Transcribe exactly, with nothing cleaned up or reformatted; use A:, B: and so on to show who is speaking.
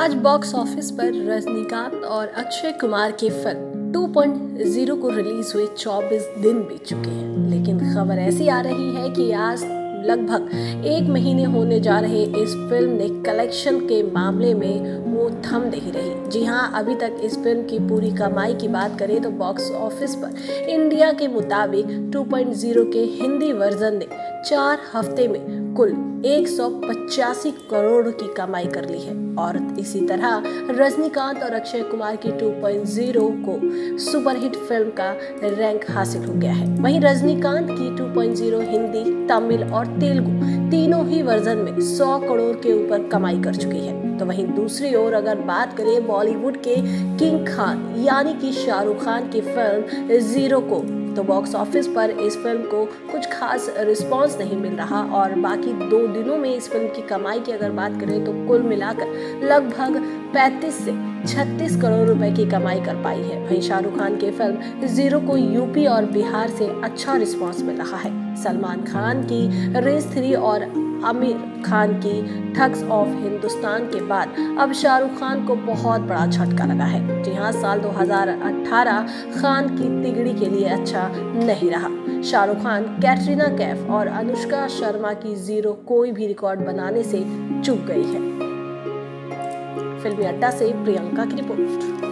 A: आज box office पर रजनीकांत और अक्षय कुमार की फिल्म टू पॉइंट ज़ीरो को रिलीज हुए चौबीस दिन बीत चुके हैं, लेकिन खबर ऐसी आ रही है कि आज लगभग एक महीने होने जा रहे इस फिल्म ने कलेक्शन के मामले में वो थम नहीं रही। जी हाँ, अभी तक इस फिल्म की पूरी कमाई की बात करें तो बॉक्स ऑफिस पर इंडिया के मुताबिक टू पॉइंट ज़ीरो के हिंदी वर्जन ने चार हफ्ते में कुल एक सौ पचासी करोड़ की कमाई कर ली है और इसी तरह रजनीकांत और अक्षय कुमार की टू पॉइंट ज़ीरो को सुपरहिट फिल्म का रैंक हासिल हो गया है। वहीं रजनीकांत की two point zero Hindi, Tamil और तेलुगु तीनों ही वर्जन में सौ करोड़ के ऊपर कमाई कर चुकी है। तो वहीं दूसरी ओर अगर बात करें बॉलीवुड के किंग खान यानी कि शाहरुख खान की फिल्म जीरो को, तो बॉक्स ऑफिस पर इस फिल्म को कुछ खास रिस्पांस नहीं मिल रहा और बाकी दो दिनों में इस फिल्म की कमाई की अगर बात करें तो कुल मिलाकर लगभग पैंतीस से छत्तीस करोड़ रुपए की कमाई कर पाई है। वहीं शाहरुख खान की फिल्म जीरो को यूपी और बिहार से अच्छा रिस्पांस मिल रहा है। सलमान खान की रेस थ्री और आमिर खान की ठग्स ऑफ हिंदुस्तान के बाद अब शाहरुख खान को बहुत बड़ा झटका लगा है। जी हाँ, साल दो हज़ार अठारह खान की तिगड़ी के लिए अच्छा नहीं रहा। शाहरुख खान, कैटरीना कैफ और अनुष्का शर्मा की जीरो कोई भी रिकॉर्ड बनाने से चूक गई है। फिल्मी अड्डा से प्रियंका की रिपोर्ट।